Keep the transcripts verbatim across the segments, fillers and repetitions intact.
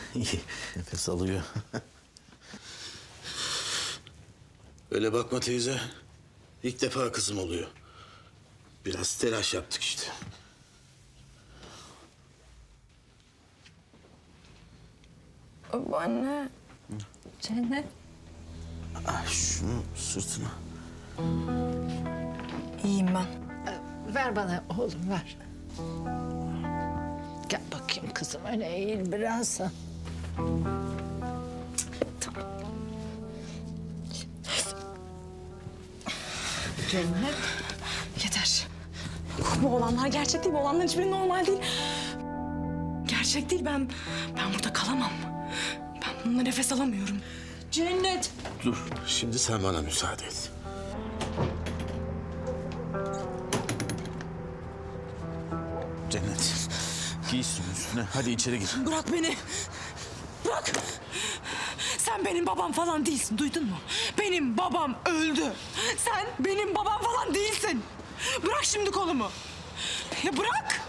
İyi, nefes alıyor. Öyle bakma teyze. İlk defa kızım oluyor. Biraz telaş yaptık işte. Babaanne. Cennet. Ay şunu sırtına. İyiyim ben. Ver bana oğlum, ver. Gel bakayım kızım, öyle eğil biraz. Tamam. Cennet. Yeter. Bu olanlar gerçek değil. Bu olanların hiçbiri normal değil. Gerçek değil. Ben ben burada kalamam. Ben bununla nefes alamıyorum. Cennet. Dur, şimdi sen bana müsaade et. Cennet, giy üstünü üstüne. Hadi içeri gir. Bırak beni. Bırak. Sen benim babam falan değilsin. Duydun mu? Benim babam öldü. Sen benim babam falan değilsin. Bırak şimdi kolumu. Ya bırak.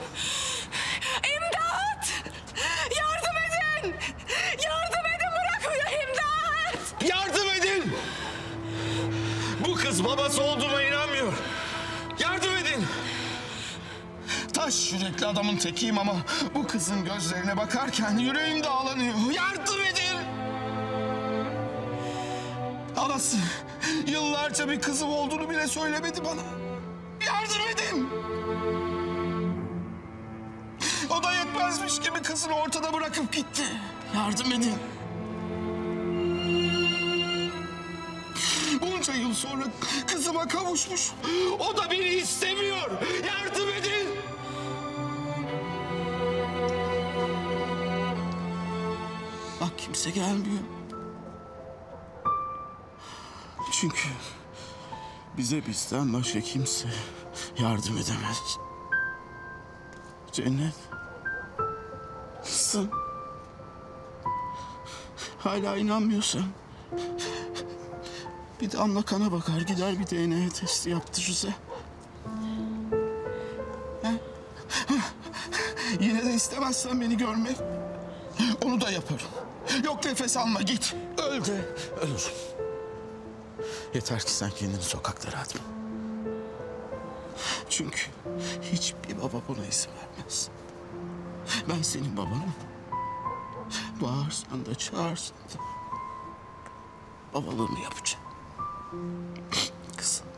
İmdat! Yardım edin! Yardım edin, bırakmıyor imdat! Yardım edin! Bu kız babası olduğuma inanmıyor. Yardım edin! Taş yürekli adamın tekiyim ama bu kızın gözlerine bakarken yüreğim dağlanıyor. Yardım edin! Anası yıllarca bir kızım olduğunu bile söylemedi bana. Yardım edin! O da yetmezmiş gibi kızını ortada bırakıp gitti. Yardım edin! Bunca yıl sonra kızıma kavuşmuş. O da beni istemiyor. Yardım edin! Bak kimse gelmiyor. Çünkü bize bizden başka kimse yardım edemez. Cennet. Nasılsın? Hala inanmıyorsan bir damla kana bakar, gider bir D N A testi yaptırırız. He? Yine de istemezsen beni görmek, onu da yaparım. Yok nefes alma, git. Öl de ölürüm. Yeter ki sen kendini sokaklara atma. Çünkü hiçbir baba buna izin vermez. Ben senin babanım. Bağırsan da çağırsan da babalığımı yapacağım. Kızım.